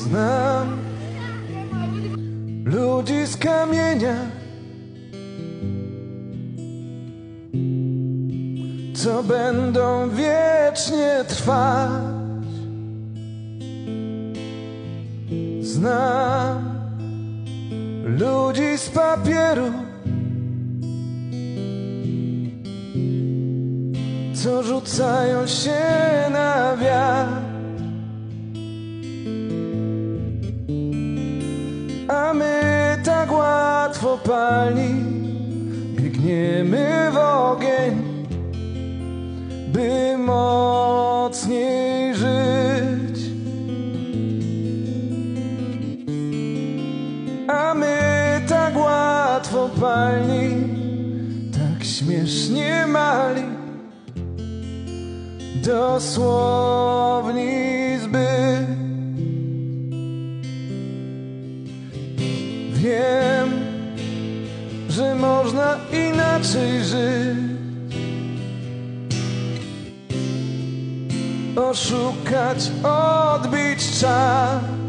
Znam ludzi z kamienia, co będą wiecznie trwać. Znam ludzi z papieru, co rzucają się na wiatr, a my tak łatwo palni biegniemy w ogień, by mocniej żyć. A my tak łatwo palni, tak śmiesznie mali, dosłownie zbyt. Wiem, że można inaczej żyć, oszukać, odbić czas,